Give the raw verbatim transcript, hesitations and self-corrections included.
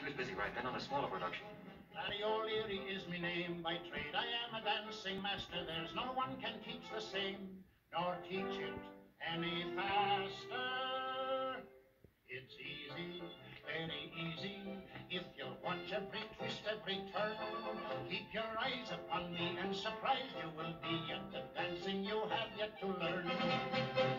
was busy right then on a smaller production. Larry O'Leary is me name. By trade I am a dancing master. There's no one can teach the same, nor teach it any faster. It's easy, very easy, if you'll watch every twist, every turn. Keep your eyes upon me and surprised you will be at the dancing you have yet to learn.